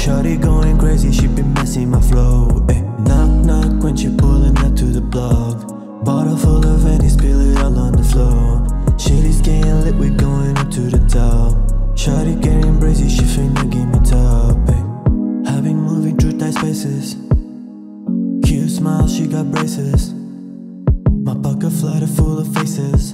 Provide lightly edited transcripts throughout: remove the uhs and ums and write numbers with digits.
Shawty going crazy, she be messing my flow. Knock knock when she pulling up to the block. Bottle full of Henny, spill it all on the floor. Shit is getting lit, we going up to the top. Shawty getting brazy, she finna give me top. I've been moving through tight spaces. Cute smile, she got braces. My pocket flooded full of faces.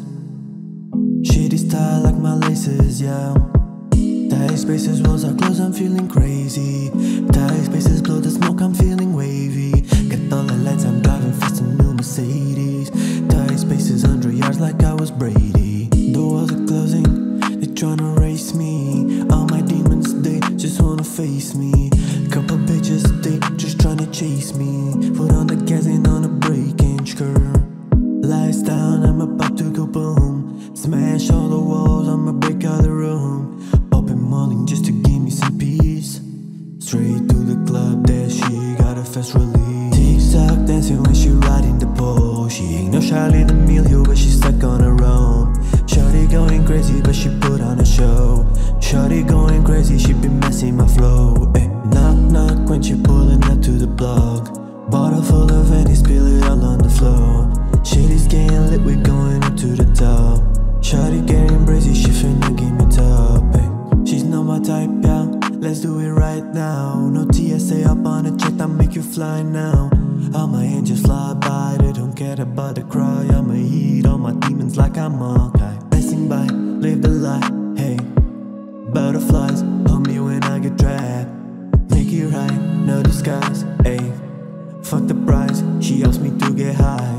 Shit is tight like my laces, yeah. Tight spaces, walls are closed, I'm feeling crazy. Tight spaces, blow the smoke, I'm feeling wavy. Got all the lights, I'm driving fast, a new Mercedes. Tight spaces, 100 yards like I was Brady. The walls are closing, they tryna race me. All my demons, they just wanna face me. Couple bitches, they just tryna chase me. Put on the gas and on a brake and skirt. Lights down, I'm about to go boom. Smash all the walls, I'ma break out the room. Poppin' Molly just to give me some peace. Straight to the club, there she got a fast release. Tick-tock dancing when she riding the pole. She ain't no Charlie D'Amelio, but she stuck on her own. Shawty going crazy, but she put on a show. Shawty going crazy, she be messing my flow. Knock knock when she pulling up to the block. Bottle full of Henny, spill it all on the floor. Shit is getting lit, we going up to the top. Shawty getting brazy, she finna give me top. She's not my type, yeah, let's do it right now. No TSA up on the jet, I make you fly now. All my angels fly by, they don't care about the cry. I'ma eat all my demons like I'm okay. Passing by, live the life, hey. Butterflies, hold me when I get trapped. Make it right, no disguise, hey. Fuck the price, she asked me to get high.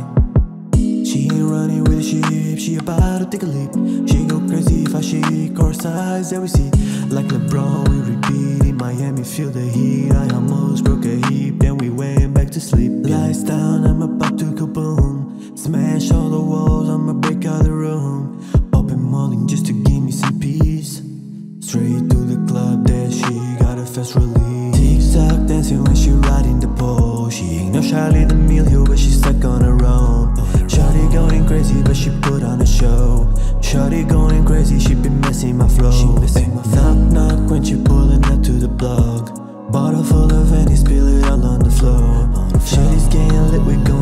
She ain't running with the sheep, she about to take a leap. She go crazy if I shake her size, yeah we see. Like LeBron, we repeat in Miami, feel the heat. I almost broke a hip, then we went back to sleep. Lights down, I'm about to go boom. Smash all the walls, I'ma break out the room. Poppin' Molly just to give me some peace. Straight to the club, there she got a fast release. Tick-tock dancing when she riding the pole. She ain't no Charlie D'Amelio, but she stuck on her own. Shawty going crazy, but she put on a show. Shawty going crazy, she be messing my flow. Knock knock when she pulling up to the block. Bottle full of Henny, spill it all on the floor. Shit is getting lit, we go